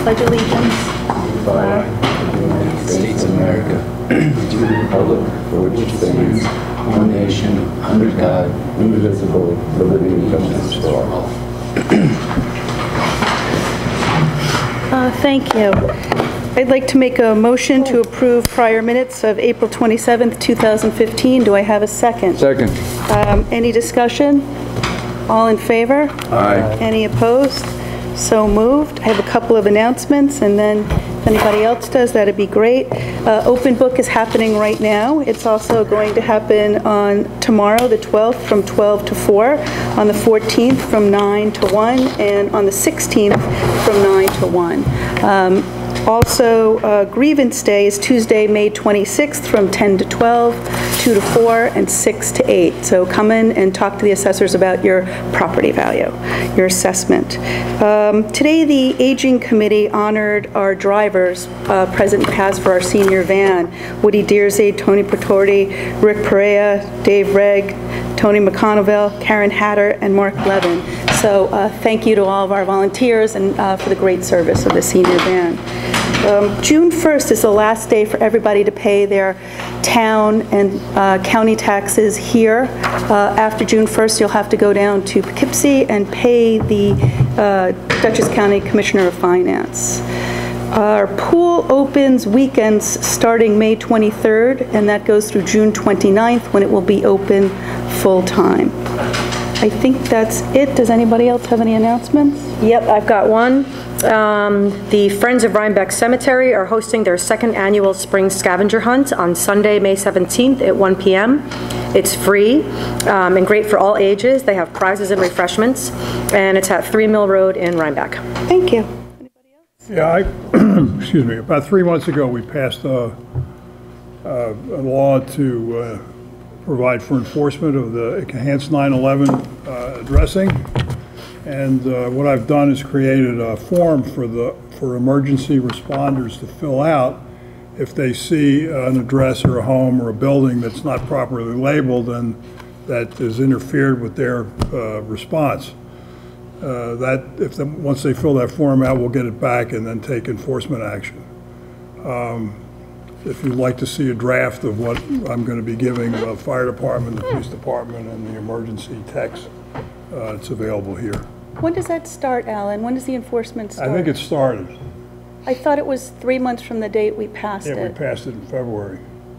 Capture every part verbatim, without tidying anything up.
pledge allegiance to the flag of the United States of America, to the republic for which it stands, one nation, under God, indivisible, with liberty and justice for all. Uh, thank you. I'd like to make a motion to approve prior minutes of April twenty-seventh, two thousand fifteen. Do I have a second? Second. Um, any discussion? All in favor? Aye. Any opposed? So moved. I have a couple of announcements, and then if anybody else does, that'd be great. Uh, Open Book is happening right now. It's also going to happen on tomorrow, the twelfth, from twelve to four, on the fourteenth from nine to one, and on the sixteenth from nine to one. Um, Also, uh, Grievance Day is Tuesday, May twenty-sixth from ten to twelve, two to four, and six to eight. So come in and talk to the assessors about your property value, your assessment. Um, today, the Aging Committee honored our drivers, uh, present and past, for our senior van. Woody Deersay, Tony Pretorti, Rick Perea, Dave Regg, Tony McConneville, Karen Hatter, and Mark Levin. So uh, thank you to all of our volunteers and uh, for the great service of the senior van. Um, June first is the last day for everybody to pay their town and uh, county taxes here. Uh, after June first, you'll have to go down to Poughkeepsie and pay the uh, Dutchess County Commissioner of Finance. Our pool opens weekends starting May twenty-third, and that goes through June twenty-ninth, when it will be open full-time. I think that's it. Does anybody else have any announcements? Yep, I've got one. Um, the Friends of Rhinebeck Cemetery are hosting their second annual spring scavenger hunt on Sunday, May seventeenth at one p m It's free um, and great for all ages. They have prizes and refreshments, and it's at Three Mill Road in Rhinebeck. Thank you. Anybody else? Yeah, I, excuse me, about three months ago we passed a, a, a law to uh, provide for enforcement of the enhanced nine eleven uh, addressing. And uh, what I've done is created a form for the for emergency responders to fill out if they see an address or a home or a building that's not properly labeled and that has interfered with their uh, response. Uh, that if the, once they fill that form out, we'll get it back and then take enforcement action. Um, if you'd like to see a draft of what I'm going to be giving the fire department, the police department, and the emergency techs, Uh, it's available here. When does that start, Alan? When does the enforcement start? I think it started. I thought it was three months from the date we passed Yeah, it. we passed it in February,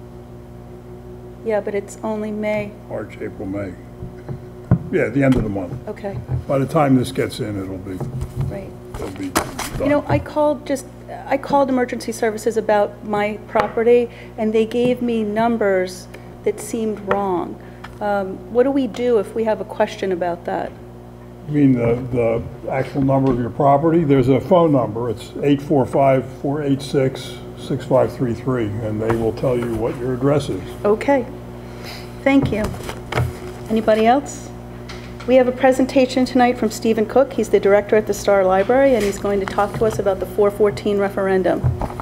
Yeah, but it's only May. March, April, May. Yeah, at the end of the month. Okay, By the time this gets in, it'll be, great. it'll be You know, done. I called just, I called emergency services about my property, and they gave me numbers that seemed wrong. Um, what do we do if we have a question about that? You mean the, the actual number of your property? There's a phone number. It's eight four five, four eight six, six five three three, and they will tell you what your address is. Okay, thank you. Anybody else? We have a presentation tonight from Stephen Cook. He's the director at the Star Library, and he's going to talk to us about the four fourteen referendum.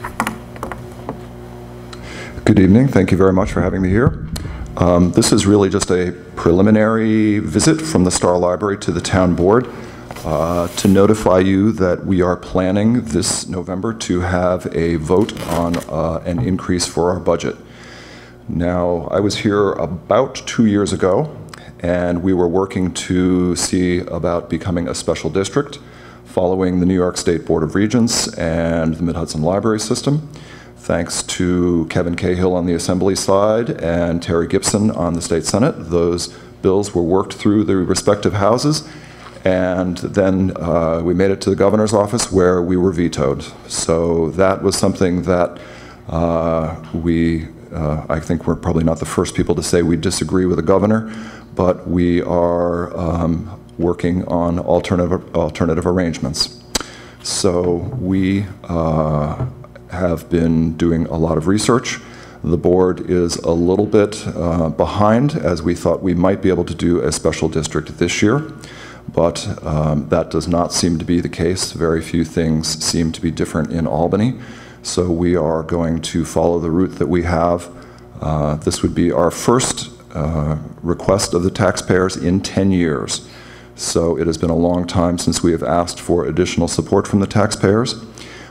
Good evening. Thank you very much for having me here. Um, this is really just a preliminary visit from the Star Library to the town board uh, to notify you that we are planning this November to have a vote on uh, an increase for our budget. Now, I was here about two years ago, and we were working to see about becoming a special district following the New York State Board of Regents and the Mid-Hudson Library System. Thanks to Kevin Cahill on the Assembly side and Terry Gibson on the State Senate, those bills were worked through the respective houses, and then uh, we made it to the governor's office where we were vetoed. So that was something that uh, we, uh, I think we're probably not the first people to say we disagree with the governor, but we are um, working on alternative, alternative arrangements. So we uh, have been doing a lot of research. The board is a little bit uh, behind, as we thought we might be able to do a special district this year, but um, that does not seem to be the case. Very few things seem to be different in Albany, so we are going to follow the route that we have. Uh, this would be our first uh, request of the taxpayers in ten years. So it has been a long time since we have asked for additional support from the taxpayers.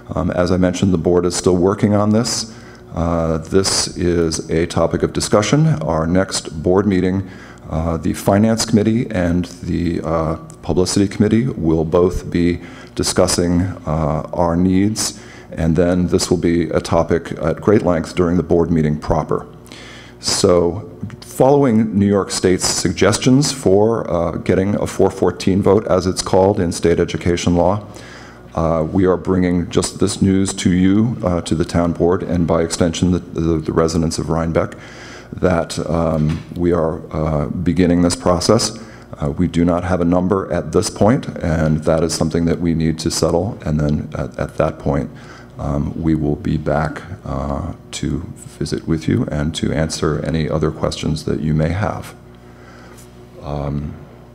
Um, As I mentioned, the board is still working on this. Uh, This is a topic of discussion. Our next board meeting, uh, the Finance Committee and the uh, Publicity Committee will both be discussing uh, our needs, and then this will be a topic at great length during the board meeting proper. So, following New York State's suggestions for uh, getting a four fourteen vote, as it's called in state education law, uh, we are bringing just this news to you, uh, to the town board, and by extension, the, the, the residents of Rhinebeck, that um, we are uh, beginning this process. Uh, we do not have a number at this point, and that is something that we need to settle, and then at, at that point, Um, we will be back uh, to visit with you and to answer any other questions that you may have. Um,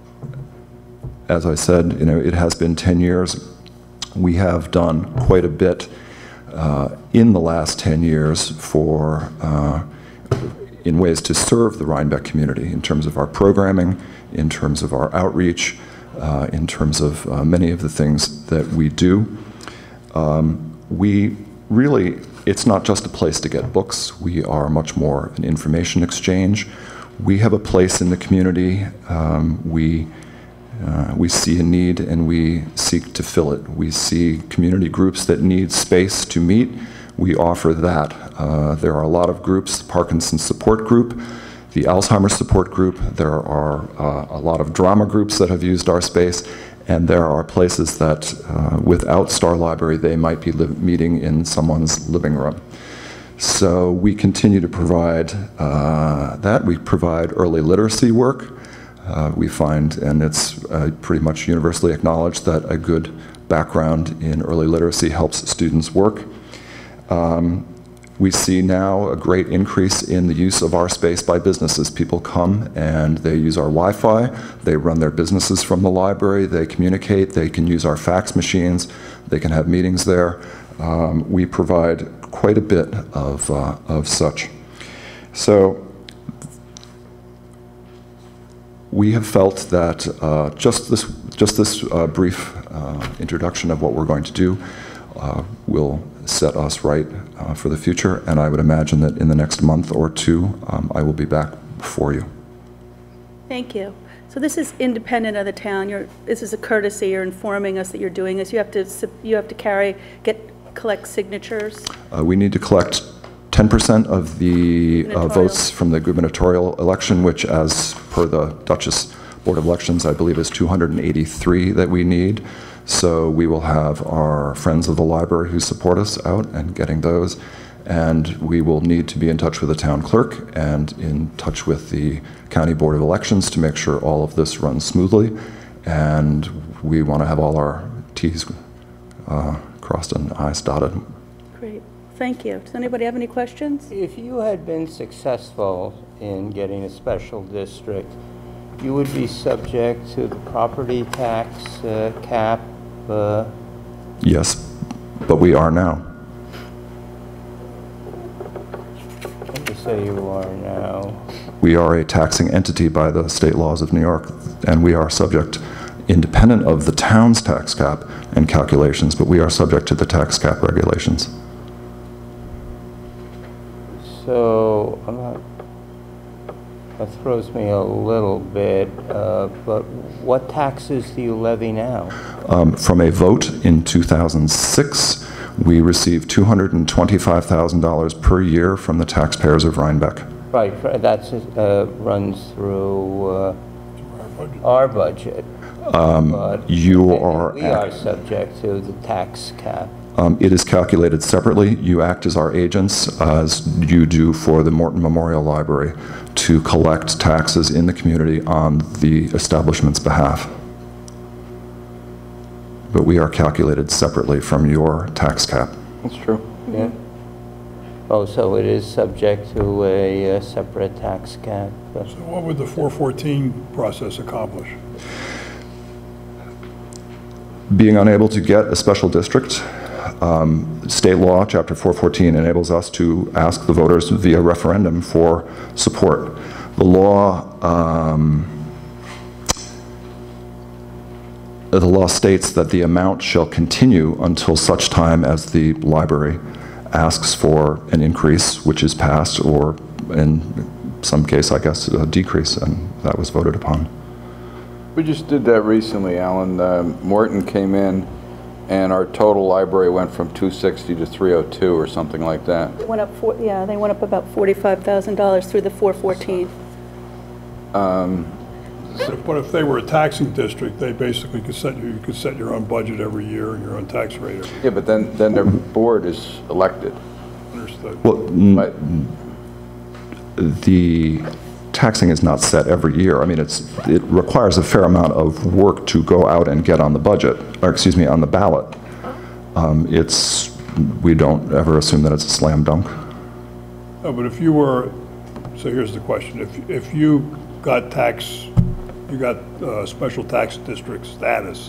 as I said, you know, it has been ten years. We have done quite a bit uh, in the last ten years for, uh, in ways to serve the Rhinebeck community in terms of our programming, in terms of our outreach, uh, in terms of uh, many of the things that we do. Um, We really, it's not just a place to get books. We are much more an information exchange. We have a place in the community. Um, we, uh, we see a need and we seek to fill it. We see community groups that need space to meet. We offer that. Uh, there are a lot of groups, the Parkinson's Support Group, the Alzheimer's Support Group. There are uh, a lot of drama groups that have used our space. And there are places that, uh, without Star Library, they might be meeting in someone's living room. So we continue to provide uh, that. We provide early literacy work. Uh, we find, and it's uh, pretty much universally acknowledged, that a good background in early literacy helps students work. Um, We see now a great increase in the use of our space by businesses. People come and they use our Wi-Fi, they run their businesses from the library, they communicate, they can use our fax machines, they can have meetings there. Um, we provide quite a bit of, uh, of such. So we have felt that uh, just this, just this uh, brief uh, introduction of what we're going to do uh, will set us right uh, for the future, and I would imagine that in the next month or two, um, I will be back before you. Thank you. So this is independent of the town. You're, this is a courtesy. You're informing us that you're doing this. You have to, you have to carry, get, collect signatures. Uh, we need to collect ten percent of the uh, votes from the gubernatorial election, which, as per the Duchess Board of Elections, I believe is two hundred eighty-three that we need. So we will have our friends of the library who support us out and getting those, and we will need to be in touch with the town clerk and in touch with the County Board of Elections to make sure all of this runs smoothly, and we want to have all our T's uh, crossed and I's dotted. Great, thank you. Does anybody have any questions? If you had been successful in getting a special district, you would be subject to the property tax uh, cap. Uh, yes, but we are now. what do you say you are now? We are a taxing entity by the state laws of New York, and we are subject, independent of the town's tax cap and calculations, but we are subject to the tax cap regulations. So I'm not, that throws me a little bit, uh, but what taxes do you levy now? Um, from a vote in two thousand six, we received two hundred twenty-five thousand dollars per year from the taxpayers of Rhinebeck. Right, that uh, runs through uh, our budget. Um, but you are... We are subject to the tax cap. Um, it is calculated separately. You act as our agents, as you do for the Morton Memorial Library, to collect taxes in the community on the establishment's behalf. But we are calculated separately from your tax cap. That's true. Yeah. Oh, so it is subject to a, uh separate tax cap. So what would the four fourteen process accomplish? Being unable to get a special district, um, state law, chapter four fourteen, enables us to ask the voters via referendum for support. The law um, the law states that the amount shall continue until such time as the library asks for an increase, which is passed, or in some case, I guess, a decrease, and that was voted upon. We just did that recently, Alan. Uh, Morton came in, and our total library went from two sixty to three oh two or something like that. It went up, four, yeah, they went up about forty-five thousand dollars through the four fourteen. Um, But if they were a taxing district, they basically could set, you you could set your own budget every year and your own tax rate every year. yeah, but then, then their board is elected. Understood. Well, n- But the taxing is not set every year. I mean, it's, it requires a fair amount of work to go out and get on the budget, or excuse me, on the ballot. Um, It's, we don't ever assume that it's a slam dunk. No, but if you were, so here's the question, if, if you got tax, you got uh, special tax district status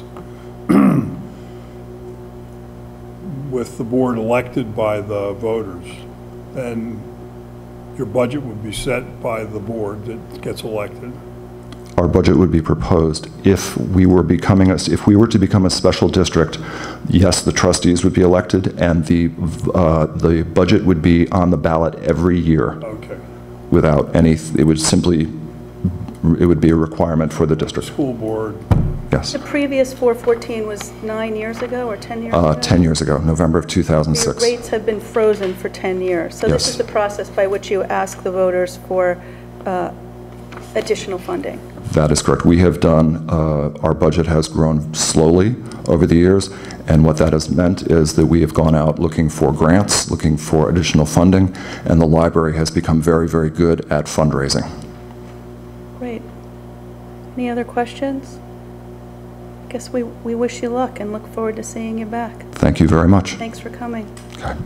with the board elected by the voters, then your budget would be set by the board that gets elected. Our budget would be proposed if we were becoming, a, if we were to become a special district. Yes, the trustees would be elected, and the uh, the budget would be on the ballot every year. Okay. Without any, it would simply, it would be a requirement for the district. School board, Yes. The previous four fourteen was nine years ago or ten years Uh, ago? ten years ago, November of two thousand Your six. rates have been frozen for ten years. So this Yes. is the process by which you ask the voters for uh, additional funding. That is correct. We have done, uh, our budget has grown slowly over the years, and what that has meant is that we have gone out looking for grants, looking for additional funding, and the library has become very, very good at fundraising. Great. Any other questions? Guess we, we wish you luck and look forward to seeing you back. Thank you very much. Thanks for coming. Okay.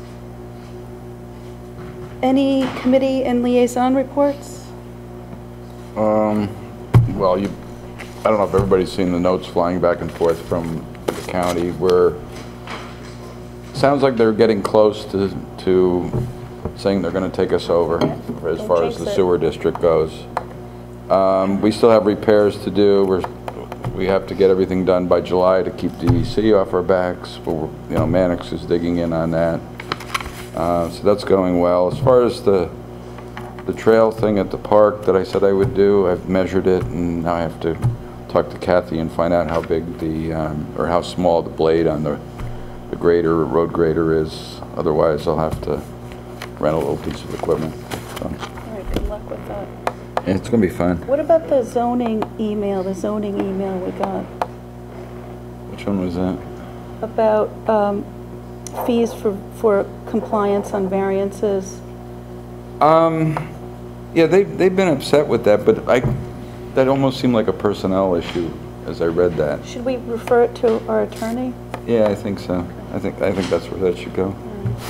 Any committee and liaison reports? Um, well, you, I don't know if everybody's seen the notes flying back and forth from the county where it sounds like they're getting close to, to saying they're going to take us over as far as the sewer district goes. Um, we still have repairs to do. We're, we have to get everything done by July to keep D E C off our backs. But we're, you know, Mannix is digging in on that. Uh, so that's going well. As far as the The trail thing at the park that I said I would do, I've measured it, and now I have to talk to Kathy and find out how big the, um, or how small the blade on the, the grader, road grader is. Otherwise, I'll have to rent a little piece of equipment. So, All right, good luck with that. it's going to be fun. What about the zoning email, the zoning email we got Which one was that? about um, fees for, for compliance on variances? Um, yeah, they, they've been upset with that, but I, that almost seemed like a personnel issue as I read that. Should we refer it to our attorney? Yeah, I think so. I think, I think that's where that should go.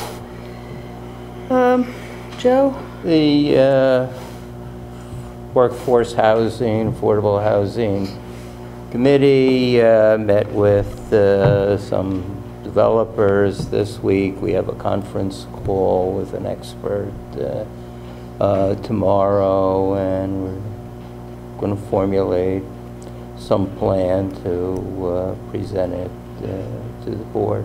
Um, Joe? The uh, Workforce Housing, Affordable Housing Committee uh, met with uh, some developers this week. We have a conference call with an expert uh, uh, tomorrow, and we're going to formulate some plan to uh, present it uh, to the board.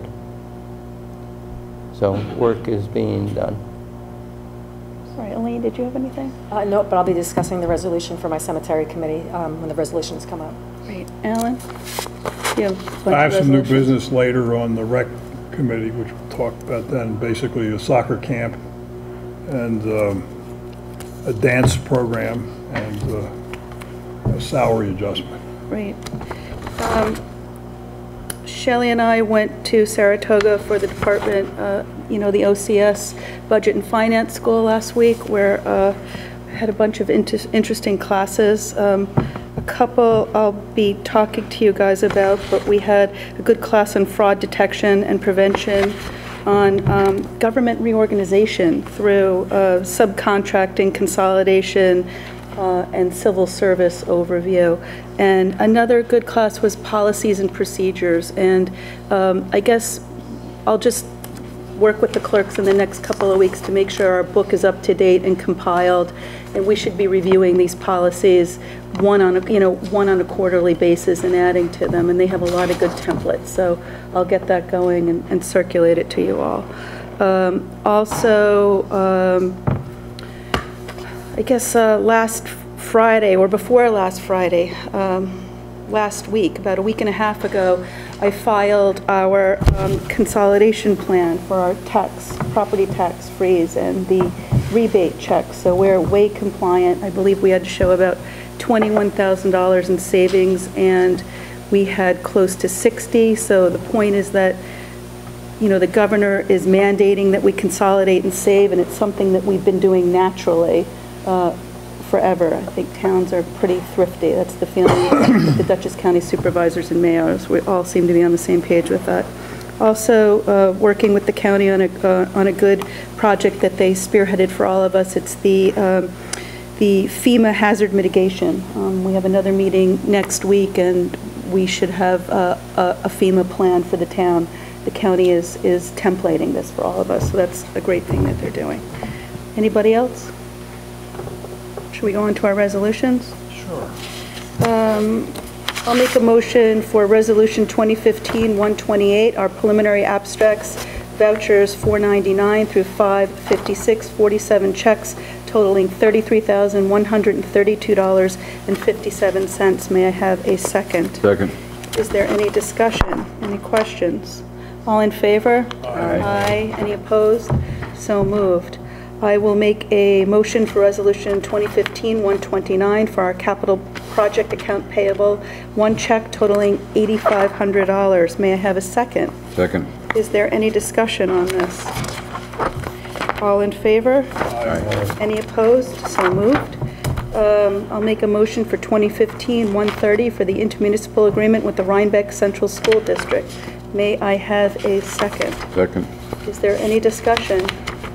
So work is being done. Sorry, Elaine, did you have anything? Uh, no, but I'll be discussing the resolution for my cemetery committee um, when the resolutions come up. Great. Alan? You have a bunch I have of some new resolutions. business later on the rec committee, which we'll talk about then, basically a soccer camp and um, a dance program and uh, a salary adjustment. Great. Um, Shelley and I went to Saratoga for the department, uh, you know, the O C S Budget and Finance School last week, where uh, I had a bunch of inter interesting classes. Um, a couple I'll be talking to you guys about, but we had a good class on fraud detection and prevention, on um, government reorganization through uh, subcontracting, consolidation, uh, and civil service overview. And another good class was policies and procedures. And um, I guess I'll just work with the clerks in the next couple of weeks to make sure our book is up to date and compiled, and we should be reviewing these policies one on a, you know, one on a quarterly basis and adding to them, and they have a lot of good templates, so I'll get that going and, and circulate it to you all. Um, also, um, I guess uh, last Friday, or before last Friday, um, last week, about a week and a half ago, I filed our um, consolidation plan for our tax, property tax freeze and the rebate checks. So we're way compliant. I believe we had to show about twenty-one thousand dollars in savings, and we had close to sixty. So the point is that, you know, the governor is mandating that we consolidate and save, and it's something that we've been doing naturally uh, forever. I think towns are pretty thrifty. That's the feeling with the Dutchess County supervisors and mayors. We all seem to be on the same page with that. Also, uh, working with the county on a uh, on a good project that they spearheaded for all of us. It's the um, the FEMA hazard mitigation. Um, we have another meeting next week, and we should have uh, a, a FEMA plan for the town. The county is is templating this for all of us, so that's a great thing that they're doing. Anybody else? Should we go on to our resolutions? Sure. Um, I'll make a motion for Resolution twenty fifteen one twenty-eight, our preliminary abstracts, vouchers four ninety-nine through five fifty-six, forty-seven checks totaling thirty-three thousand one hundred thirty-two dollars and fifty-seven cents. May I have a second? Second. Is there any discussion? Any questions? All in favor? Aye. Aye. Any opposed? So moved. I will make a motion for Resolution twenty fifteen one twenty-nine for our capital project account payable, one check totaling eight thousand five hundred dollars. May I have a second? Second. Is there any discussion on this? All in favor? Aye. Any opposed? So moved. Um, I'll make a motion for twenty fifteen one thirty for the intermunicipal agreement with the Rhinebeck Central School District. May I have a second? Second. Is there any discussion?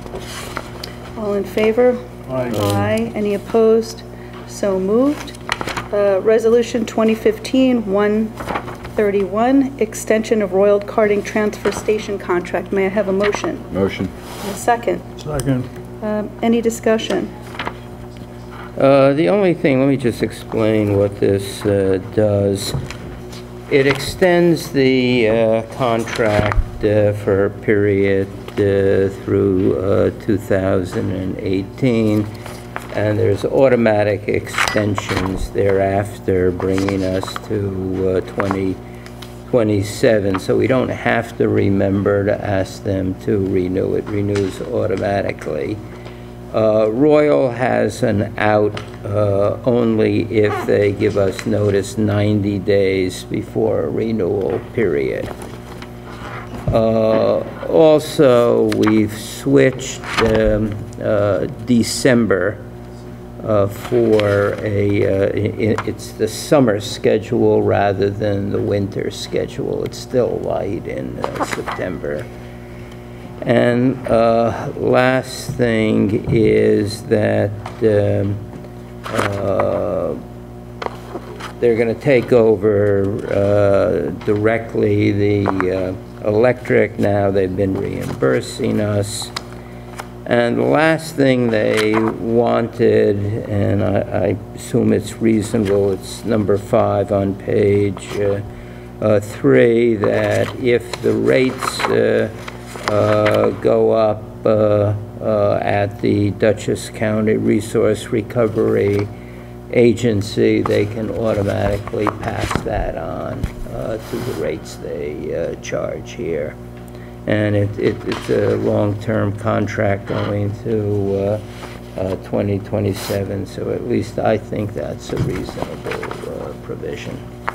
All in favor? Aye. Aye. Any opposed? So moved. Uh, Resolution twenty fifteen one thirty-one, extension of Royal Carding Transfer Station contract. May I have a motion? Motion. A second. Second. Um, Any discussion? Uh, The only thing, let me just explain what this uh, does. It extends the uh, contract uh, for a period uh, through uh, two thousand eighteen, and there's automatic extensions thereafter, bringing us to uh, twenty twenty-seven. So we don't have to remember to ask them to renew. It renews automatically. Uh, Royal has an out uh, only if they give us notice ninety days before a renewal period. Uh, also, we've switched um, uh, December uh, for a, uh, i- it's the summer schedule rather than the winter schedule. It's still light in uh, September. And uh, last thing is that um, uh, they're going to take over uh, directly the uh, electric. Now they've been reimbursing us. And the last thing they wanted, and I, I assume it's reasonable, it's number five on page uh, uh, three, that if the rates uh, Uh, go up uh, uh, at the Dutchess County Resource Recovery Agency, they can automatically pass that on uh, to the rates they uh, charge here. And it, it, it's a long-term contract going to uh, uh, twenty twenty-seven, so at least I think that's a reasonable uh, provision.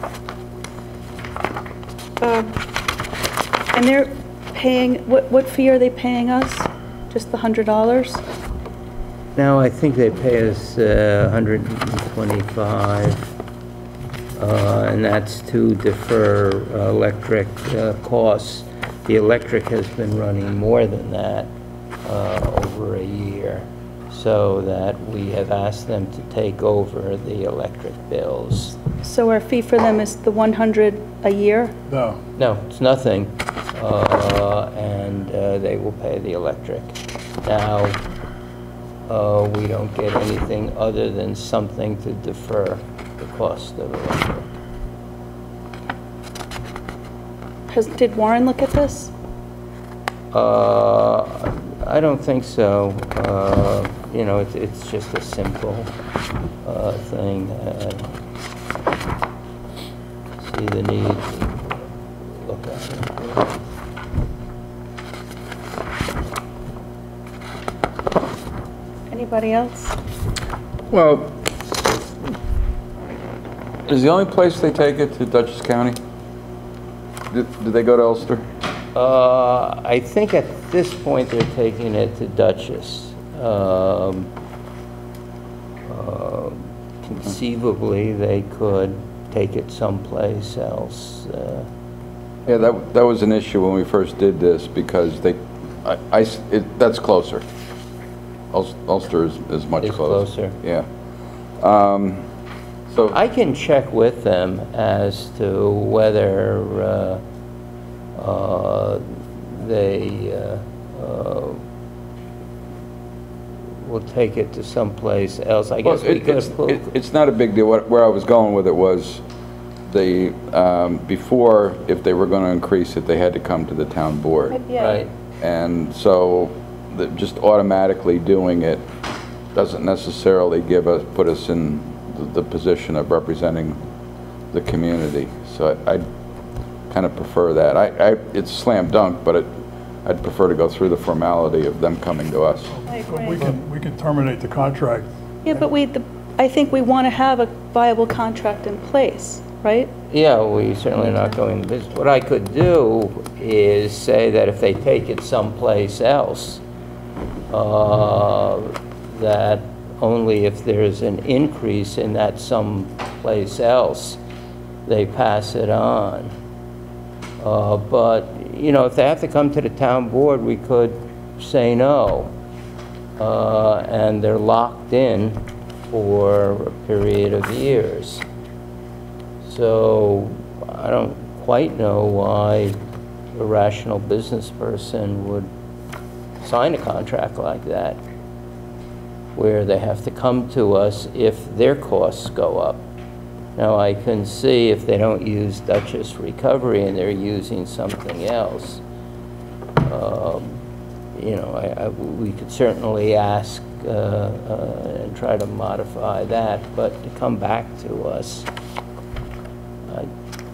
Um, And they're paying, what, what fee are they paying us? Just the one hundred dollars? Now, I think they pay us uh, one hundred twenty-five, uh, and that's to defer uh, electric uh, costs. The electric has been running more than that uh, over a year. so that we have asked them to take over the electric bills. So our fee for them is the one hundred a year? No. No, it's nothing, uh, and uh, they will pay the electric. Now, uh, we don't get anything other than something to defer the cost of electric. Has, did Warren look at this? Uh, I don't think so. Uh, you know, it's, it's just a simple uh, thing. Uh, see the need to look at it. Anybody else? Well, is the only place they take it to Dutchess County? Do, do they go to Ulster? Uh, I think at this point they're taking it to Dutchess. Um, uh, conceivably, they could take it someplace else. Uh, Yeah, that, that was an issue when we first did this, because they, I, I s- it, that's closer. Ul- Ulster is, is much Is closer. closer. Yeah. Um, so, I can check with them as to whether uh, uh, they uh, uh, will take it to someplace else. I well, guess we it, could. it's, it, it's not a big deal. What, where I was going with it was, they, um, before, if they were going to increase it, they had to come to the town board. Yeah. Right. And so, the, just automatically doing it doesn't necessarily give us, put us in the, the position of representing the community. So I, I kind of prefer that. I, I, it's slam dunk, but it, I'd prefer to go through the formality of them coming to us. I But we agree. can, we can terminate the contract. Yeah, but we, the, I think we want to have a viable contract in place, right? Yeah, we certainly are not going to business. What I could do is say that if they take it someplace else, uh, that only if there's an increase in that someplace else, they pass it on. Uh, But, you know, if they have to come to the town board, we could say no. Uh, And they're locked in for a period of years. So I don't quite know why a rational business person would sign a contract like that, where they have to come to us if their costs go up. Now, I can see if they don't use Dutchess Recovery and they're using something else, um, you know, I, I, we could certainly ask uh, uh, and try to modify that, but to come back to us, I,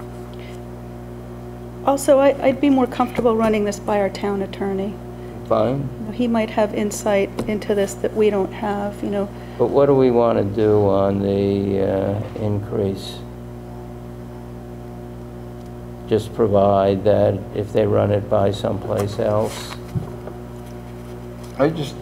Also, I, I'd be more comfortable running this by our town attorney. fine. You know, he might have insight into this that we don't have, you know. But what do we want to do on the uh, increase? Just provide that if they run it by someplace else? I just,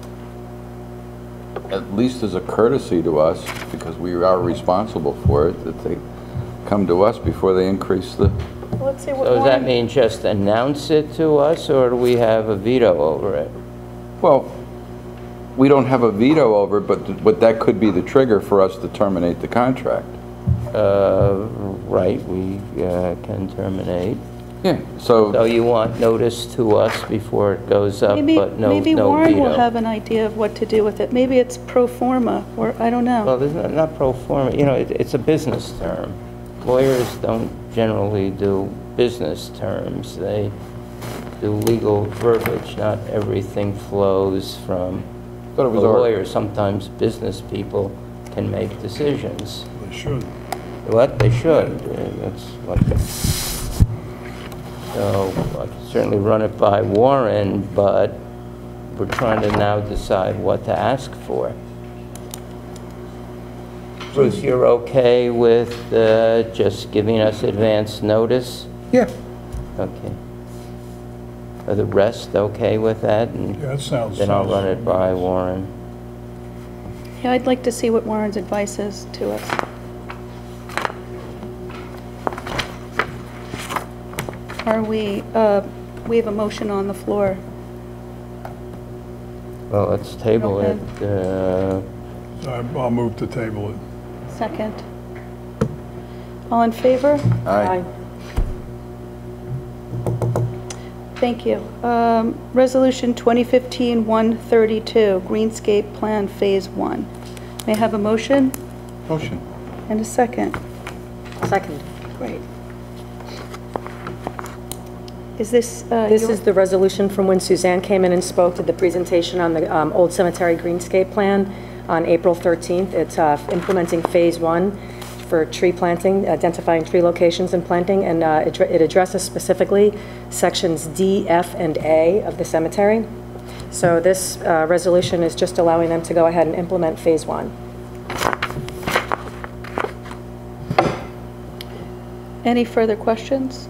at least as a courtesy to us, because we are responsible for it, that they come to us before they increase the, Well, let's see what So does that Warren- mean just announce it to us, or do we have a veto over it? well, we don't have a veto over it, but, th- but that could be the trigger for us to terminate the contract. Uh, Right, we uh, can terminate. Yeah, So so, you want notice to us before it goes up, Maybe, but no, maybe no Warren will veto? have an idea of what to do with it. Maybe it's pro forma, or, I don't know. Well, there's not, not pro forma, you know, it, it's a business term. Lawyers don't generally do business terms. They do legal verbiage. Not everything flows from a Thought it was our- lawyer. Sometimes business people can make decisions. They should. What? They should. Uh, That's like, so I can certainly run it by Warren, but we're trying to now decide what to ask for. Bruce, you're okay with uh, just giving us advance notice? yeah, Okay. Are the rest okay with that? And Yeah, that sounds. then I'll sounds- run it by Warren. Yeah, I'd like to see what Warren's advice is to us. Are we, uh, we have a motion on the floor. Well, let's table Okay. it. uh, So I- I'll move to table it. Second. All in favor? Aye. Thank you. Um, Resolution twenty fifteen one thirty-two, Greenscape Plan Phase one. May I have a motion Motion. and a second? Second. Great. Is this? uh, This your- is the resolution from when Suzanne came in and spoke, did the presentation on the um, Old Cemetery Greenscape Plan on April thirteenth. It's uh, implementing Phase One for tree planting, identifying tree locations and planting, and uh, it it addresses specifically Sections D, F, and A of the cemetery. So this uh, resolution is just allowing them to go ahead and implement Phase One. Any further questions?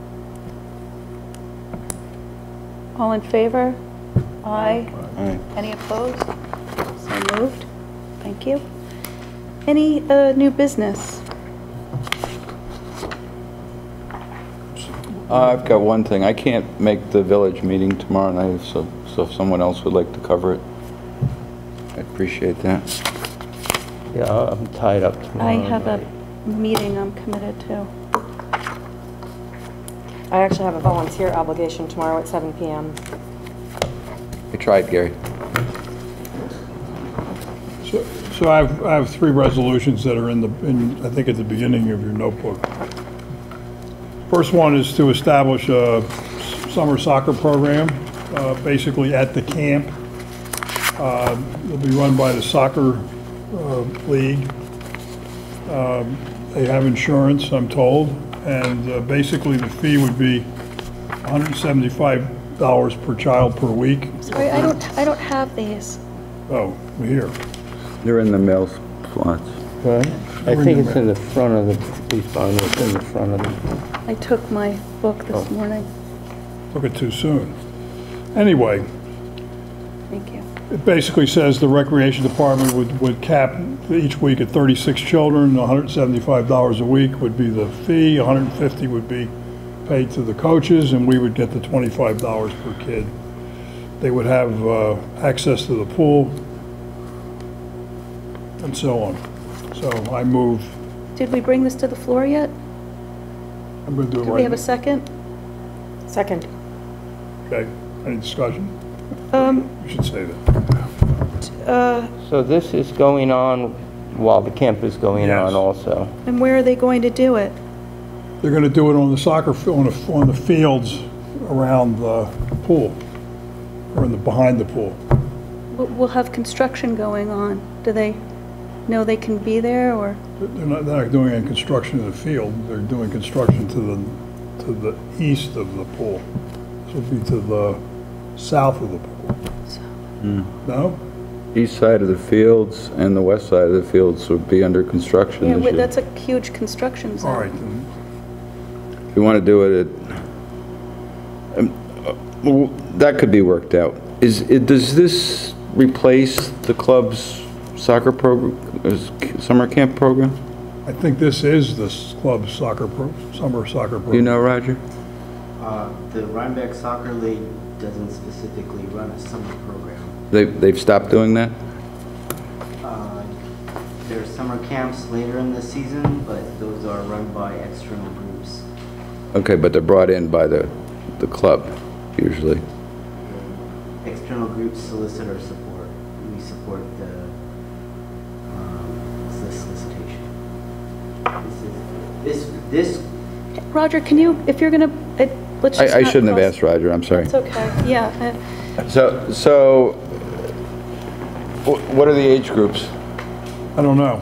All in favor? Aye. Aye. Any opposed? So moved. Thank you. Any uh, new business? Uh, I've got one thing. I can't make the village meeting tomorrow night, so, so if someone else would like to cover it, I'd appreciate that. Yeah, I'm tied up tomorrow I have a night. meeting I'm committed to. I actually have a volunteer obligation tomorrow at seven p m I tried, Gary. So so I have, I have three resolutions that are in the, in, I think at the beginning of your notebook. First one is to establish a summer soccer program, uh, basically at the camp. Uh, It'll be run by the soccer uh, league. Um, They have insurance, I'm told, and uh, basically the fee would be one hundred seventy-five dollars per child per week. Sorry, I don't, I don't have these. Oh, we're here. They're in the mail slots. Right? I think it's in the front of the police binder, it's in the front of the... I took my book this Oh. morning. Took it too soon. Anyway, Thank you. it basically says the recreation department would, would cap each week at thirty-six children, one hundred seventy-five dollars a week would be the fee, one hundred fifty would be paid to the coaches, and we would get the twenty-five dollars per kid. They would have uh, access to the pool, and so on. So I move, Did we bring this to the floor yet? I'm going to do it Do right we have a now. second? Second. Okay, any discussion? Um, You should say that. uh, So this is going on while the camp is going Yes. on also? and where are they going to do it? They're going to do it on the soccer, fi- on the, on the fields around the pool, or in the, behind the pool. We'll we'll have construction going on. Do they know they can be there, or? They're not, they're not doing any construction in the field, they're doing construction to the, to the east of the pool. This will be to the south of the pool. No? East side of the fields and the west side of the fields would be under construction Yeah, this wait, year. that's a huge construction zone. All right, then. If you want to do it, at- um, uh, well, that could be worked out. Is, it- does this replace the club's soccer program, summer camp program? I think this is the s- club's soccer, pro- summer soccer program. Do you know, Roger? Uh, The Rhinebeck Soccer League doesn't specifically run a summer program. They, they've stopped doing that? Uh, There are summer camps later in the season, but those are run by external groups. Okay, but they're brought in by the, the club, usually. External groups solicit our support. We support the um, the solicitation. This is, this, this Roger, can you, if you're gonna, it- let's just I, I not shouldn't have cross- asked Roger, I'm sorry. It's okay, yeah. uh, So, so, wh- what are the age groups? I don't know.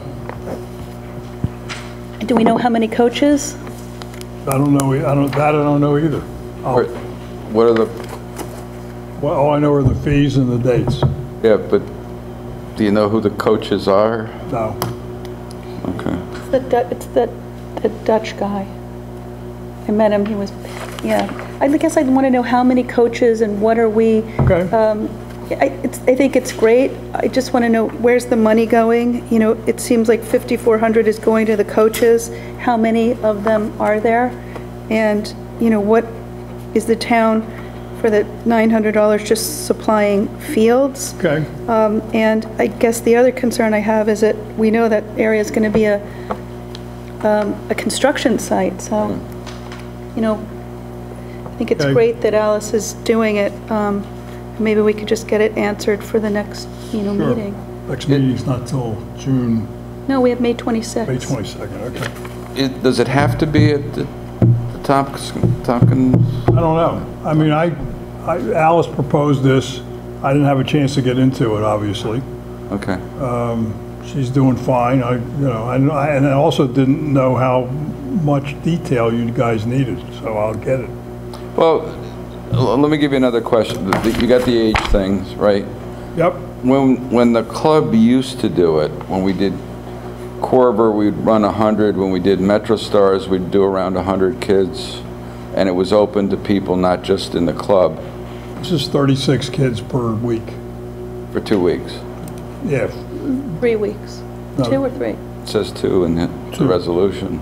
Do we know how many coaches? I don't know, e- I don't, that I don't know either. Or I'll- what are the, Well, all I know are the fees and the dates. yeah, but do you know who the coaches are? No. Okay. It's the, Du- it's the, the Dutch guy. I met him, he was, yeah. I guess I'd want to know how many coaches and what are we, Okay. um, I, it's, I think it's great. I just want to know, where's the money going? You know, it seems like fifty-four hundred is going to the coaches. How many of them are there? And, you know, what is the town for the nine hundred dollars just supplying fields. Okay. Um, And I guess the other concern I have is that we know that area is going to be a, um, a construction site, so, you know, I think it's Okay. great that Alice is doing it. Um, Maybe we could just get it answered for the next, you know, Sure. meeting. Next meeting's not till June, No, we have May twenty-sixth. May twenty-second, okay. It, does it have to be at the the Tompkins, Tompkins? I don't know. I mean, I, I, Alice proposed this. I didn't have a chance to get into it, obviously. Okay. She's doing fine. I, you know, and I, and I also didn't know how much detail you guys needed, so I'll get it. Well, l- let me give you another question. The- the- You got the age things, right? Yep, When, when the club used to do it, when we did Corber, we'd run one hundred. When we did Metro Stars, we'd do around one hundred kids. And it was open to people, not just in the club, this is thirty-six kids per week. for two weeks. Yeah, Three weeks. No. Two or three? It says two in the the Two. resolution.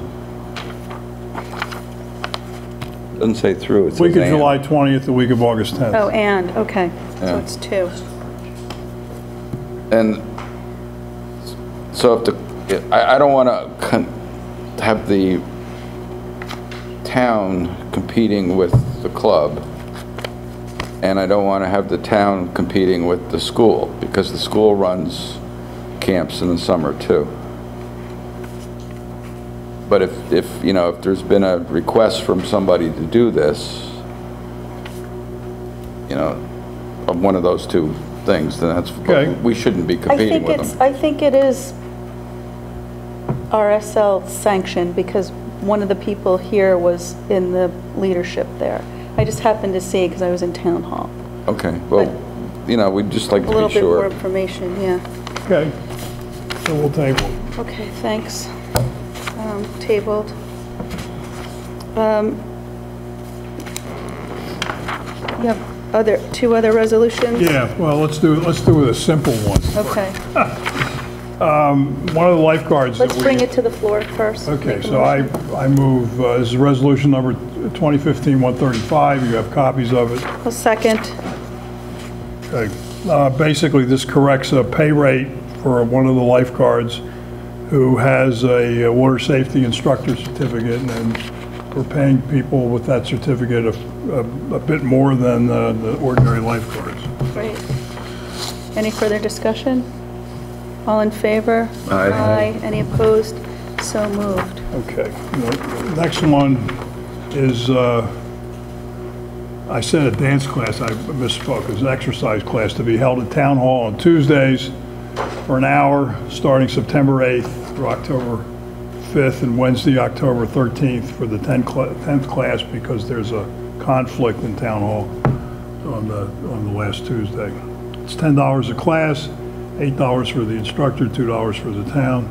Doesn't say through, it says week of and. July twentieth, the week of August tenth. Oh, and, okay. So Yeah. it's two. And so if the, I, I don't want to have the town competing with the club, and I don't want to have the town competing with the school, because the school runs camps in the summer too. But if, if, you know, if there's been a request from somebody to do this, you know, of one of those two things, then that's, Okay. we shouldn't be I competing think with it's, them. I think it is R S L sanctioned because one of the people here was in the leadership there. I just happened to see because I was in town hall. Okay, well, you know, we'd just like A to little be bit more sure. information, yeah. Okay, so we'll table. Okay, thanks. Um, Tabled. Um, You have other, two other resolutions? Yeah, well, let's do, let's do it a simple one. Okay, One of the lifeguards that let's we... bring it to the floor first. Okay, Make a so I, motion. I move, uh, this is resolution number twenty fifteen one thirty-five, you have copies of it. I'll second. Okay. Uh, Basically, this corrects a pay rate for one of the lifeguards who has a uh, water safety instructor certificate, and we're paying people with that certificate a, a, a bit more than uh, the ordinary lifeguards. Great. Any further discussion? All in favor? Aye. Aye. Any opposed? So moved. Okay. The next one is, uh, I said a dance class, I misspoke, it's an exercise class to be held at Town Hall on Tuesdays for an hour, starting September eighth through October fifth, and Wednesday, October thirteenth for the tenth class, because there's a conflict in Town Hall on the, on the last Tuesday. It's ten dollars a class, eight dollars for the instructor, two dollars for the town.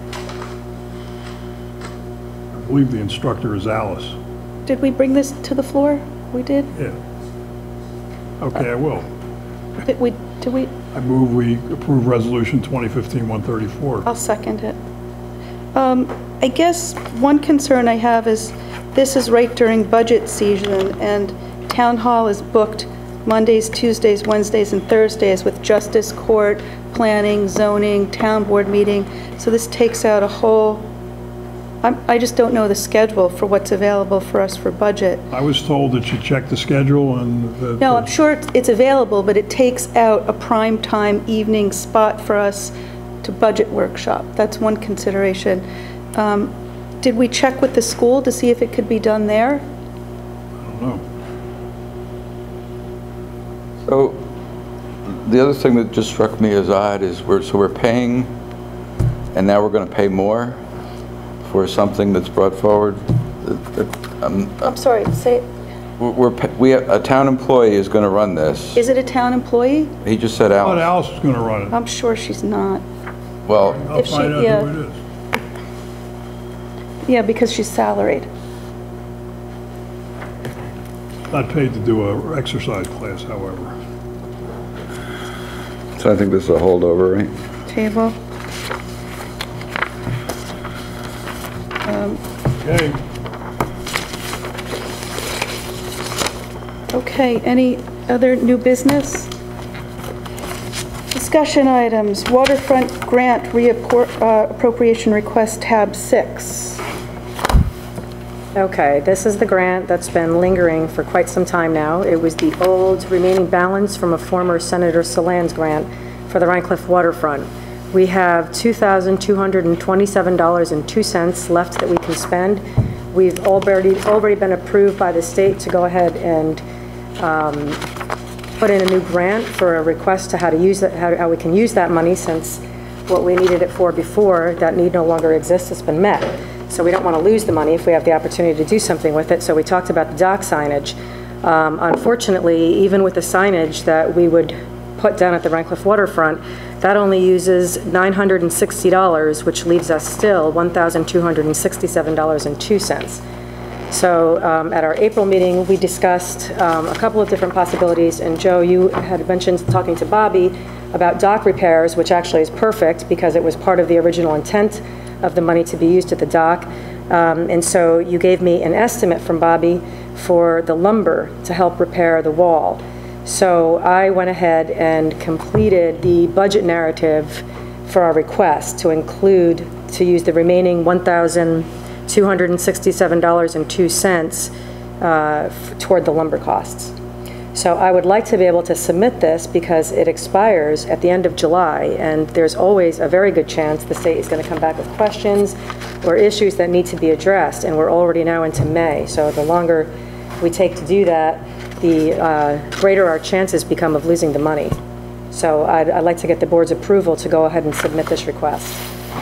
I believe the instructor is Alice. Did we bring this to the floor? We did? Yeah. Okay, I will. Did we, did we, I move we approve Resolution twenty fifteen one thirty-four. I'll second it. Um, I guess one concern I have is, this is right during budget season, and Town Hall is booked Mondays, Tuesdays, Wednesdays, and Thursdays with Justice Court, Planning, Zoning, Town Board meeting, so this takes out a whole, I'm, I just don't know the schedule for what's available for us for budget. I was told that you checked the schedule and that... No, I'm sure it's- it's available, but it takes out a prime time evening spot for us to budget workshop. That's one consideration. Um, Did we check with the school to see if it could be done there? I don't know. So, the other thing that just struck me as odd is we're, so we're paying, and now we're going to pay more for something that's brought forward? That- that, um, I'm sorry, say, We're, we're pa- we, a town employee is going to run this. is it a town employee? He just said I thought Alice. Alice was going to run it. I'm sure she's not. Well, I'll if she- find out yeah. who it is. Yeah, because she's salaried. Not paid to do a exercise class, however. so I think this is a holdover, right? Table. Okay. Okay, any other new business? Discussion items, waterfront grant reappropriation request, tab six. Okay, this is the grant that's been lingering for quite some time now. It was the old remaining balance from a former Senator Solan's grant for the Rhine Cliff waterfront. We have two thousand two hundred twenty-seven dollars and two cents left that we can spend. We've already, already been approved by the state to go ahead and um, put in a new grant for a request to how to use it, how, how we can use that money, since what we needed it for before, that need no longer exists, has been met. So we don't want to lose the money if we have the opportunity to do something with it. So we talked about the dock signage. Um, unfortunately, even with the signage that we would put down at the Rhine Cliff waterfront, that only uses nine hundred sixty dollars, which leaves us still one thousand two hundred sixty-seven dollars and two cents. So um, at our April meeting, we discussed um, a couple of different possibilities, and Joe, you had mentioned talking to Bobby about dock repairs, which actually is perfect because it was part of the original intent of the money to be used at the dock. Um, and so you gave me an estimate from Bobby for the lumber to help repair the wall. So I went ahead and completed the budget narrative for our request to include, to use the remaining one thousand two hundred sixty-seven dollars and two cents uh, toward the lumber costs. So I would like to be able to submit this because it expires at the end of July, and there's always a very good chance the state is going to come back with questions or issues that need to be addressed, and we're already now into May. So the longer we take to do that, the uh, greater our chances become of losing the money. So I'd, I'd like to get the board's approval to go ahead and submit this request.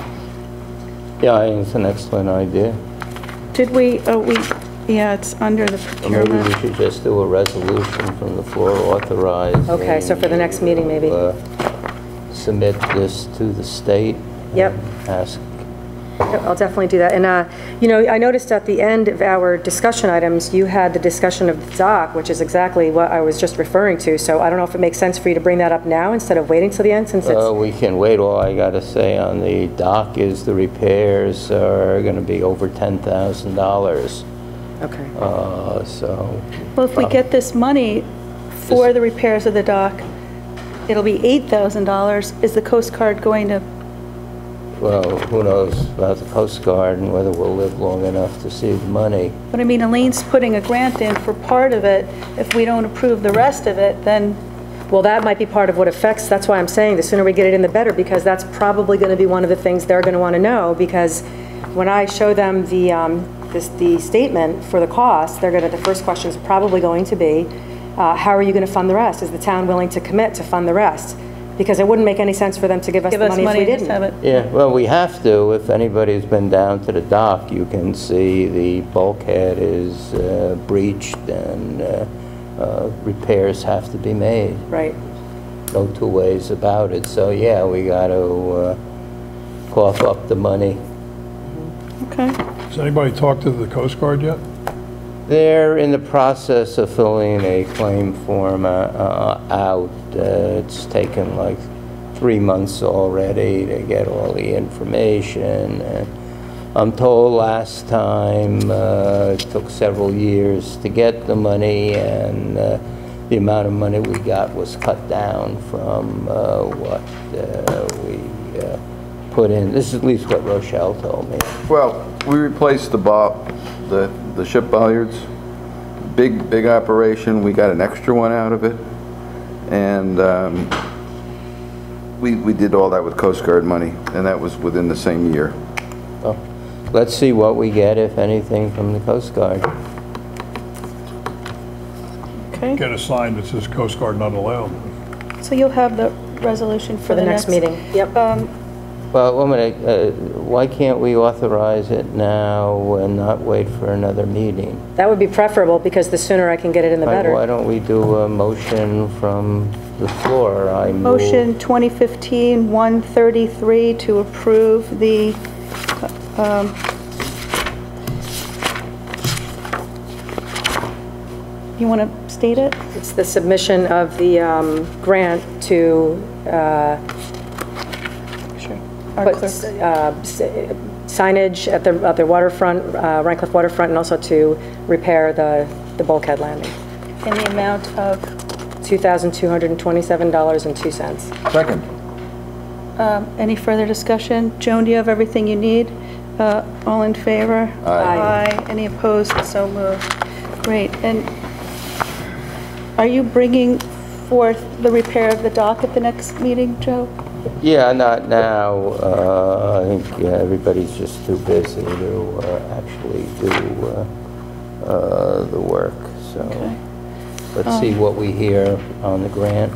Yeah, I think it's an excellent idea. Did we, oh, we, yeah, it's under the Or maybe we procurement. should just do a resolution from the floor authorizing. Okay, so for the next meeting, maybe. uh, Submit this to the state. Yep. Ask. Yep, I'll definitely do that. And, uh, you know, I noticed at the end of our discussion items, you had the discussion of the dock, which is exactly what I was just referring to. So I don't know if it makes sense for you to bring that up now instead of waiting till the end, since Uh, it's... we can wait. All I gotta say on the dock is the repairs are gonna be over ten thousand dollars. Okay. Uh, so. Well, if we get this money for the repairs of the dock, it'll be eight thousand dollars. Is the Coast Guard going to, Well, who knows about the Coast Guard and whether we'll live long enough to see the money. but I mean, Elaine's putting a grant in for part of it. If we don't approve the rest of it, then, Well, that might be part of what affects, that's why I'm saying the sooner we get it in, the better, because that's probably going to be one of the things they're going to want to know, because when I show them the, um, this, the statement for the cost, they're going to, the first question is probably going to be, uh, how are you going to fund the rest? Is the town willing to commit to fund the rest? Because it wouldn't make any sense for them to give us give the us money if money we and just have didn't. it. Yeah, well, we have to. If anybody's been down to the dock, you can see the bulkhead is uh, breached and uh, uh, repairs have to be made. Right. No two ways about it. So, yeah, we got to uh, cough up the money. Okay. Has anybody talked to the Coast Guard yet? They're in the process of filling a claim form uh, uh, out. Uh, it's taken like three months already to get all the information. And I'm told last time uh, it took several years to get the money, and uh, the amount of money we got was cut down from uh, what uh, we uh, put in. This is at least what Rochelle told me. Well, we replaced the bo- the the ship bollards. Big, big operation. We got an extra one out of it. And um, we, we did all that with Coast Guard money, and that was within the same year. So, let's see what we get, if anything, from the Coast Guard. Okay. Get a sign that says Coast Guard not allowed. So you'll have the resolution for, For the next meeting. Yep. Um, Well, wait a minute, uh, why can't we authorize it now and not wait for another meeting? That would be preferable, because the sooner I can get it in, the Why- better. Why don't we do a motion from the floor? I move- Motion twenty fifteen one thirty-three to approve the, um, you want to state it? It's the submission of the um, grant to uh, Sure. Our put clerk. uh, s- signage at the, at the waterfront, uh, Rhine Cliff waterfront, and also to repair the, the bulkhead landing. in the amount of, two thousand two hundred twenty-seven dollars and two cents. Second. um, any further discussion? Joan, do you have everything you need? Uh, All in favor? Aye. Aye. Any opposed? So moved. Great. And are you bringing forth the repair of the dock at the next meeting, Joe? Yeah, not now. Uh, I think yeah, everybody's just too busy to uh, actually do uh, uh, the work. So Okay. let's see what we hear on the grant.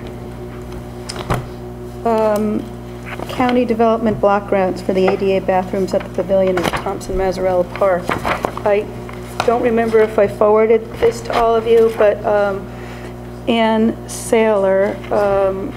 Um, County Development Block Grants for the A D A bathrooms at the Pavilion in Thompson Mazzarella Park. I don't remember if I forwarded this to all of you, but um, Ann Saylor, um,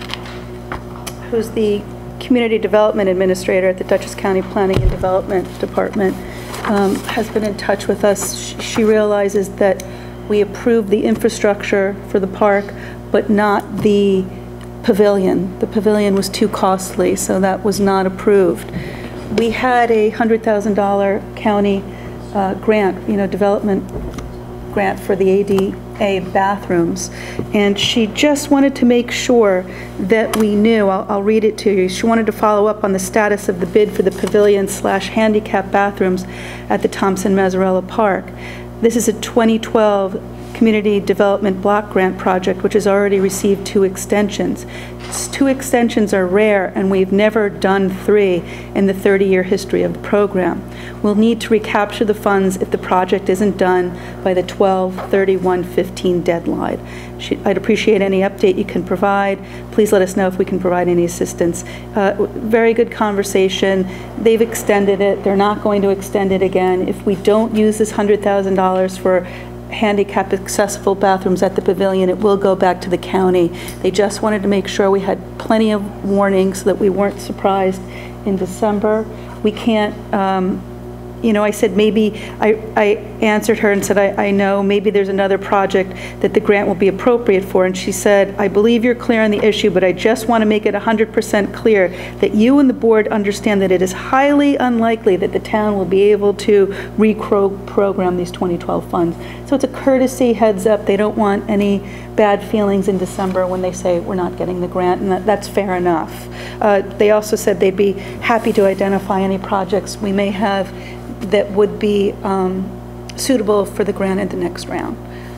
who's the Community Development Administrator at the Dutchess County Planning and Development Department, um, has been in touch with us. Sh- She realizes that we approved the infrastructure for the park, but not the pavilion. The pavilion was too costly, so that was not approved. We had a one hundred thousand dollars county uh, grant, you know, development grant for the A D A bathrooms, and she just wanted to make sure that we knew, I'll, I'll read it to you, she wanted to follow up on the status of the bid for the pavilion slash handicap bathrooms at the Thompson Mazzarella Park. This is a twenty twelve Community Development Block Grant project, which has already received two extensions. Two extensions are rare, and we've never done three in the thirty-year history of the program. We'll need to recapture the funds if the project isn't done by the twelve thirty-one fifteen deadline. She- I'd appreciate any update you can provide. Please let us know if we can provide any assistance. Uh, Very good conversation. They've extended it. They're not going to extend it again. If we don't use this one hundred thousand dollars for handicap accessible bathrooms at the pavilion, it will go back to the county. They just wanted to make sure we had plenty of warning so that we weren't surprised in December. We can't, um, you know, I said maybe, I, I answered her and said, I, I know, maybe there's another project that the grant will be appropriate for. And she said, I believe you're clear on the issue, but I just want to make it one hundred percent clear that you and the board understand that it is highly unlikely that the town will be able to reprogram these twenty twelve funds. So it's a courtesy heads up. They don't want any bad feelings in December when they say we're not getting the grant, and that, that's fair enough. Uh, they also said they'd be happy to identify any projects we may have that would be um, suitable for the grant at the next round.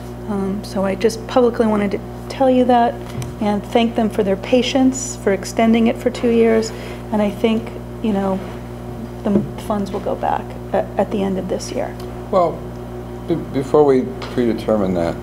Um, so I just publicly wanted to tell you that and thank them for their patience, for extending it for two years. And I think, you know, the funds will go back at, at the end of this year. Well, be- before we predetermine that,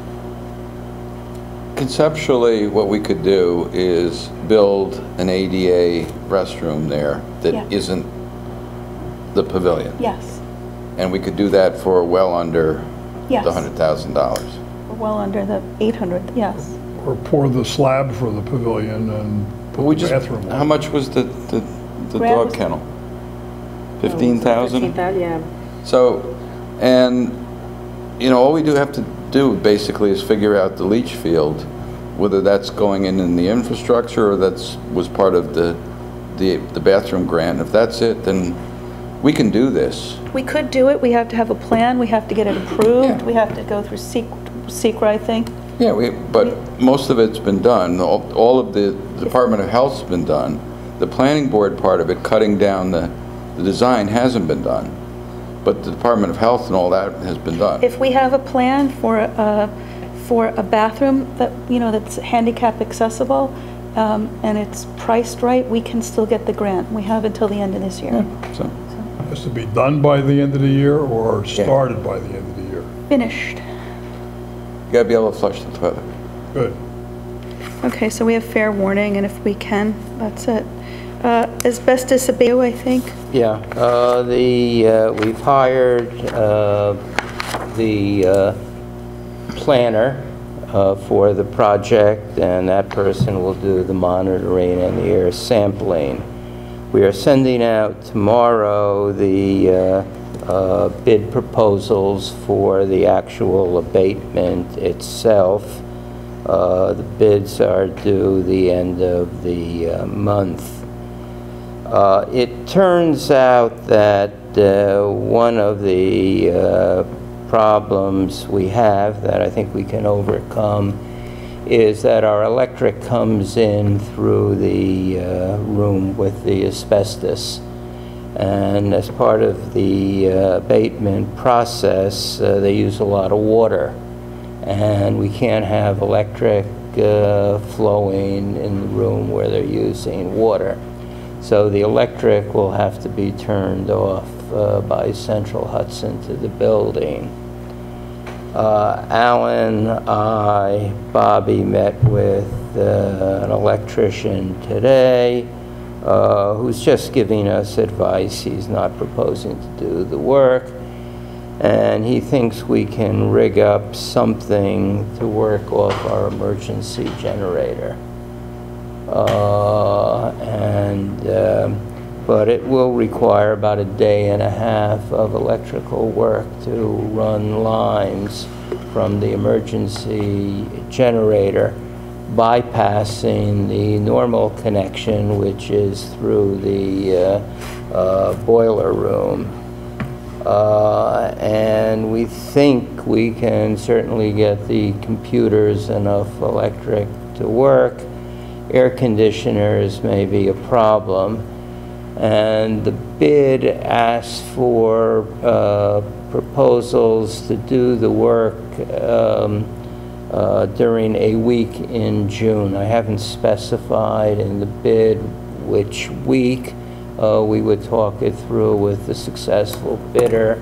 conceptually, what we could do is build an A D A restroom there that Yeah. isn't the pavilion. Yes, And we could do that for well under yes. the one hundred thousand dollars. We're well under the eight hundred, yes. Or pour the slab for the pavilion and But we put the just, bathroom how on. much was the, the, the Grant dog was- kennel? Fifteen thousand? fifteen thousand, yeah. So, and, you know, all we do have to do basically is figure out the leach field, whether that's going in in the infrastructure or that's, was part of the, the, the bathroom grant. If that's it, then we can do this. We could do it. We have to have a plan. We have to get it approved. Yeah. We have to go through SECR, I think. Yeah, we, but most of it's been done. All, all of the Department of Health's been done. The planning board part of it, cutting down the, the design, hasn't been done. But the Department of Health and all that has been done. If we have a plan for a, for a bathroom that, you know, that's handicap accessible, um, and it's priced right, we can still get the grant. We have until the end of this year. Yeah, so, Has to be done by the end of the year or started by the end of the year? Finished. you gotta be able to flush the toilet. Good. Okay, so we have fair warning, and if we can, that's it. Uh, asbestos abatement, I think. Yeah, uh, the, uh, we've hired uh, the uh, planner uh, for the project, and that person will do the monitoring and the air sampling. We are sending out tomorrow the uh, uh, bid proposals for the actual abatement itself. Uh, The bids are due the end of the uh, month. Uh, It turns out that uh, one of the uh, problems we have that I think we can overcome is that our electric comes in through the uh, room with the asbestos. And as part of the uh, abatement process, uh, they use a lot of water. And we can't have electric uh, flowing in the room where they're using water. So the electric will have to be turned off uh, by Central Hudson to the building. Uh, Alan, I, Bobby met with uh, an electrician today uh, who's just giving us advice. He's not proposing to do the work. And he thinks we can rig up something to work off our emergency generator. Uh, and, uh, but it will require about a day and a half of electrical work to run lines from the emergency generator, bypassing the normal connection, which is through the uh, uh, boiler room. Uh, and we think we can certainly get the computers enough electric to work. Air conditioners may be a problem. And the bid asks for uh, proposals to do the work um, uh, during a week in June. I haven't specified in the bid which week. Uh, we would talk it through with the successful bidder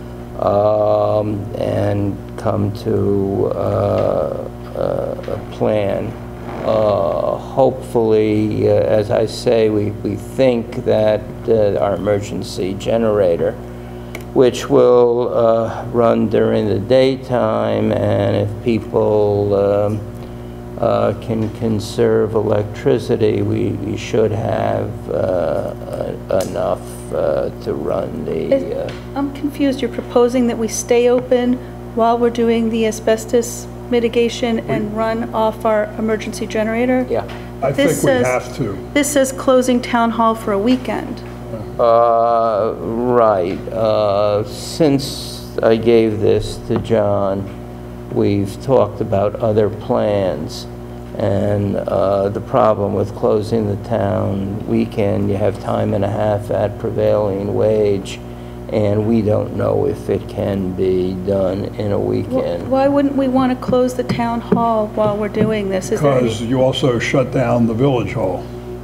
um, and come to uh, uh, a plan. Uh, hopefully, uh, as I say, we, we think that uh, our emergency generator, which will uh, run during the daytime, and if people um, uh, can conserve electricity, we, we should have uh, enough uh, to run the... Uh, I'm confused. You're proposing that we stay open while we're doing the asbestos mitigation and run off our emergency generator? Yeah. I This think we says- have to. This says closing town hall for a weekend. Uh, right. Uh, since I gave this to John, we've talked about other plans. And uh, the problem with closing the town weekend, you have time and a half at prevailing wage, and we don't know if it can be done in a Wh- weekend. Why wouldn't we want to close the town hall while we're doing this? Is there any- Because you also shut down the village hall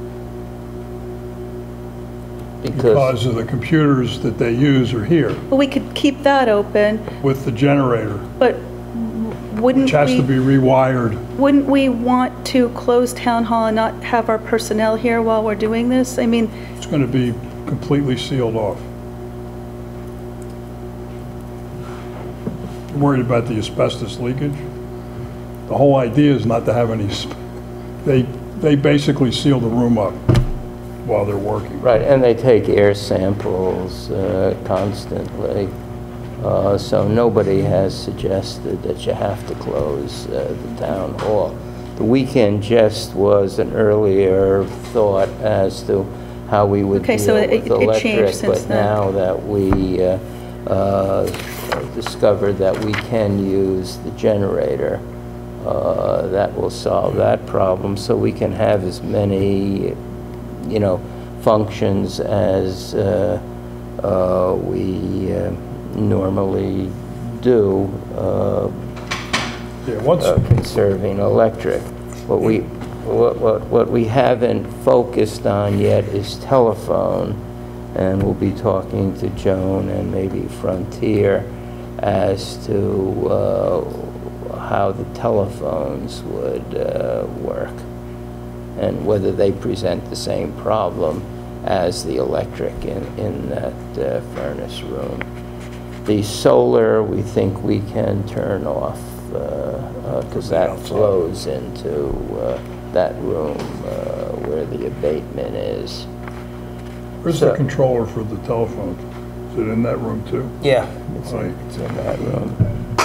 Because, because of the computers that they use are here Well, we could keep that open, with the generator, but wouldn't which has to be we, rewired. wouldn't we want to close town hall and not have our personnel here while we're doing this? I mean, It's going to be completely sealed off. I'm worried about the asbestos leakage. The whole idea is not to have any, sp- they, they basically seal the room up while they're working. right, and they take air samples uh, constantly. Uh, so nobody has suggested that you have to close uh, the town hall. The weekend just was an earlier thought as to how we would Okay, deal so with it- it electric, changed since but then. now that we uh, uh, discovered that we can use the generator, uh, that will solve that problem, so we can have as many, you know, functions as uh, uh, we uh, normally do, uh, Yeah, once, uh, conserving electric. What we, what, what, what we haven't focused on yet is telephone, and we'll be talking to Joan and maybe Frontier as to uh, how the telephones would uh, work, and whether they present the same problem as the electric in, in that uh, furnace room. The solar, we think we can turn off, because that Outside. flows into uh, that room uh, where the abatement is. where's the so- controller for the telephone? Is it in that room too? Yeah. It's in, Right. it's in that room.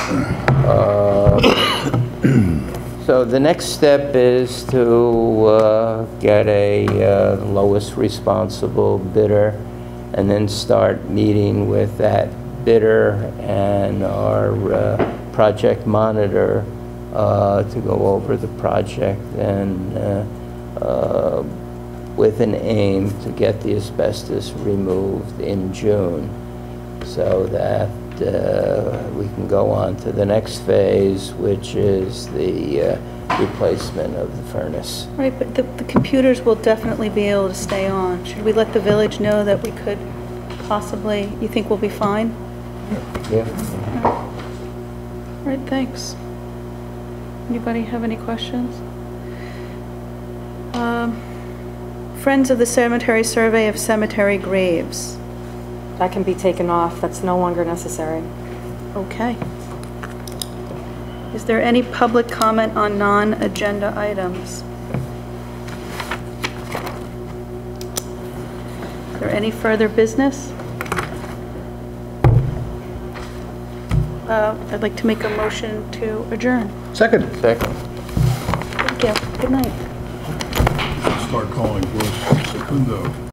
Uh, So the next step is to uh, get a uh, lowest responsible bidder, and then start meeting with that bidder and our uh, project monitor uh, to go over the project and uh, uh, with an aim to get the asbestos removed in June so that uh, we can go on to the next phase, which is the uh, replacement of the furnace. Right, but the, the computers will definitely be able to stay on. Should we let the village know that we could possibly, you think we'll be fine? Yeah. All right, thanks. Anybody have any questions? Um, Friends of the Cemetery Survey of Cemetery Graves. That can be taken off. That's no longer necessary. Okay. Is there any public comment on non-agenda items? Is there any further business? Uh, I'd like to make a motion to adjourn. Second. Second. Thank you. Good night. Start calling Bruce Secundo.